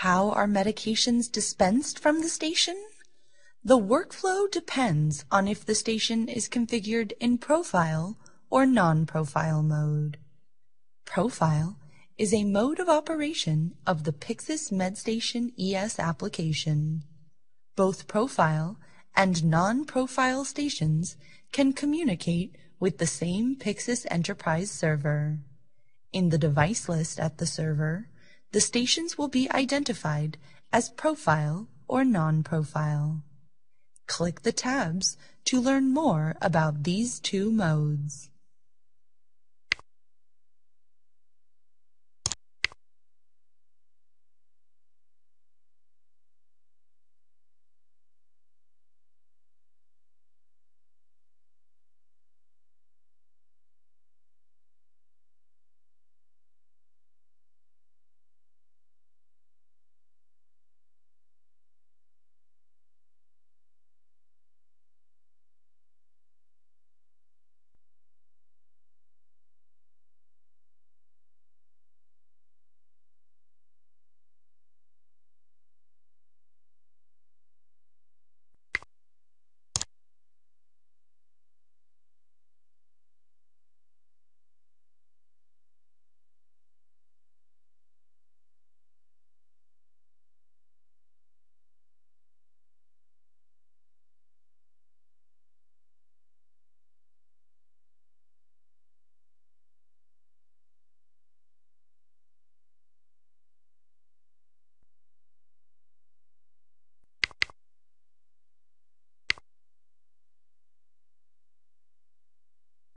How are medications dispensed from the station? The workflow depends on if the station is configured in Profile or non-Profile mode. Profile is a mode of operation of the Pyxis MedStation ES application. Both Profile and non-Profile stations can communicate with the same Pyxis Enterprise server. In the device list at the server, the stations will be identified as Profile or non-Profile. Click the tabs to learn more about these two modes.